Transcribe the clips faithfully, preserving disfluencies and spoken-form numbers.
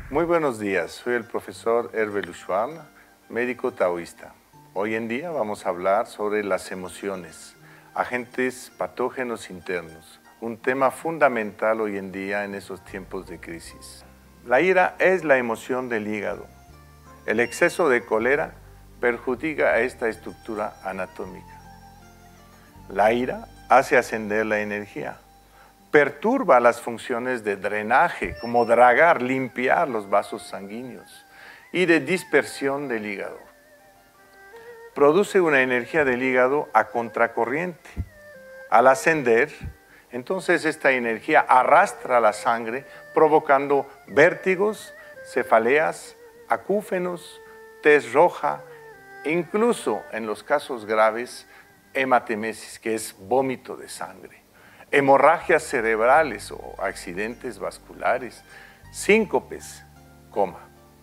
Muy buenos días, soy el profesor Hervé Luchuan, médico taoísta. Hoy en día vamos a hablar sobre las emociones, agentes patógenos internos, un tema fundamental hoy en día en esos tiempos de crisis. La ira es la emoción del hígado. El exceso de cólera perjudica a esta estructura anatómica. La ira hace ascender la energía, perturba las funciones de drenaje, como dragar, limpiar los vasos sanguíneos, y de dispersión del hígado. Produce una energía del hígado a contracorriente. Al ascender, entonces esta energía arrastra la sangre, provocando vértigos, cefaleas, acúfenos, tez roja, incluso en los casos graves, hematemesis, que es vómito de sangre, hemorragias cerebrales o accidentes vasculares, síncopes, coma.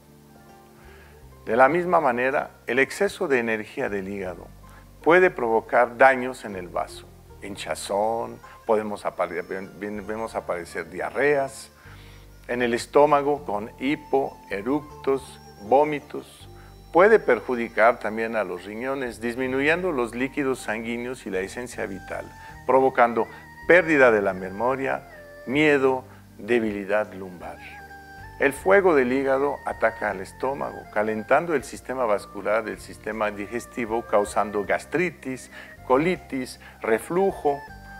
De la misma manera, el exceso de energía del hígado puede provocar daños en el vaso, hinchazón, podemos apare- vemos aparecer diarreas, en el estómago con hipo, eructos, vómitos. Puede perjudicar también a los riñones, disminuyendo los líquidos sanguíneos y la esencia vital, provocando pérdida de la memoria, miedo, debilidad lumbar. El fuego del hígado ataca al estómago, calentando el sistema vascular del sistema digestivo, causando gastritis, colitis, reflujo.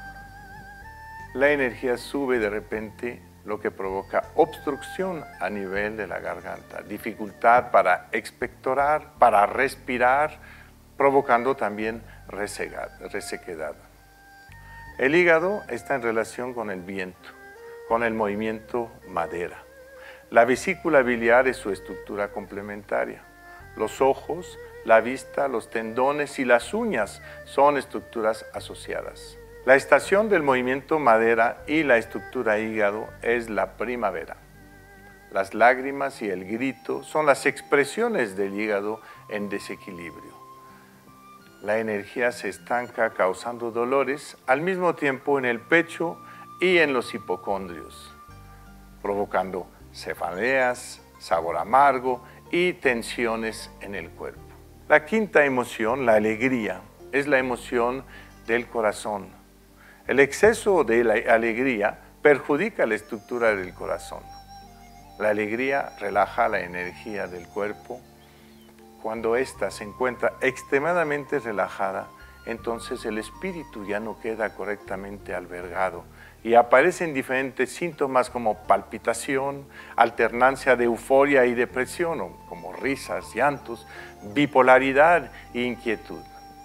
La energía sube de repente, lo que provoca obstrucción a nivel de la garganta, dificultad para expectorar, para respirar, provocando también resequedad. El hígado está en relación con el viento, con el movimiento madera. La vesícula biliar es su estructura complementaria. Los ojos, la vista, los tendones y las uñas son estructuras asociadas. La estación del movimiento madera y la estructura hígado es la primavera. Las lágrimas y el grito son las expresiones del hígado en desequilibrio. La energía se estanca causando dolores al mismo tiempo en el pecho y en los hipocondrios, provocando cefaleas, sabor amargo y tensiones en el cuerpo. La quinta emoción, la alegría, es la emoción del corazón. El exceso de la alegría perjudica la estructura del corazón. La alegría relaja la energía del cuerpo. Cuando ésta se encuentra extremadamente relajada, entonces el espíritu ya no queda correctamente albergado y aparecen diferentes síntomas como palpitación, alternancia de euforia y depresión, como risas, llantos, bipolaridad e inquietud.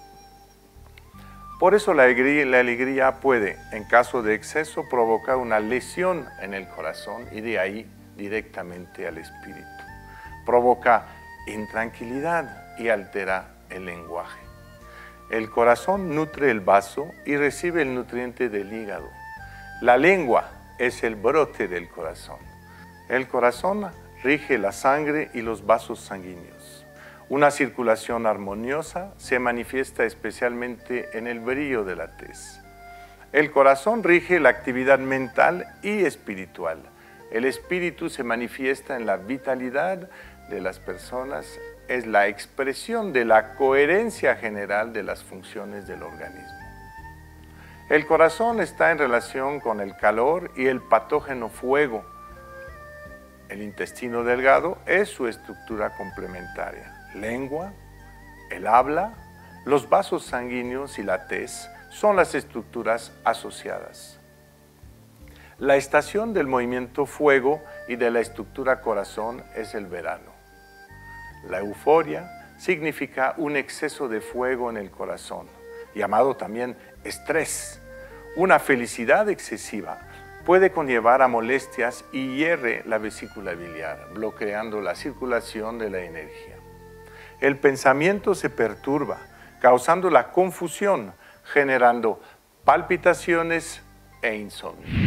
Por eso la alegría, la alegría puede, en caso de exceso, provocar una lesión en el corazón y de ahí directamente al espíritu. Provoca intranquilidad y altera el lenguaje. El corazón nutre el vaso y recibe el nutriente del hígado. La lengua es el brote del corazón. El corazón rige la sangre y los vasos sanguíneos. Una circulación armoniosa se manifiesta especialmente en el brillo de la tez. El corazón rige la actividad mental y espiritual. El espíritu se manifiesta en la vitalidad de las personas, es la expresión de la coherencia general de las funciones del organismo. El corazón está en relación con el calor y el patógeno fuego. El intestino delgado es su estructura complementaria. Lengua, el habla, los vasos sanguíneos y la tez son las estructuras asociadas. La estación del movimiento fuego y de la estructura corazón es el verano. La euforia significa un exceso de fuego en el corazón, llamado también estrés. Una felicidad excesiva puede conllevar a molestias y hierre la vesícula biliar, bloqueando la circulación de la energía. El pensamiento se perturba, causando la confusión, generando palpitaciones e insomnio.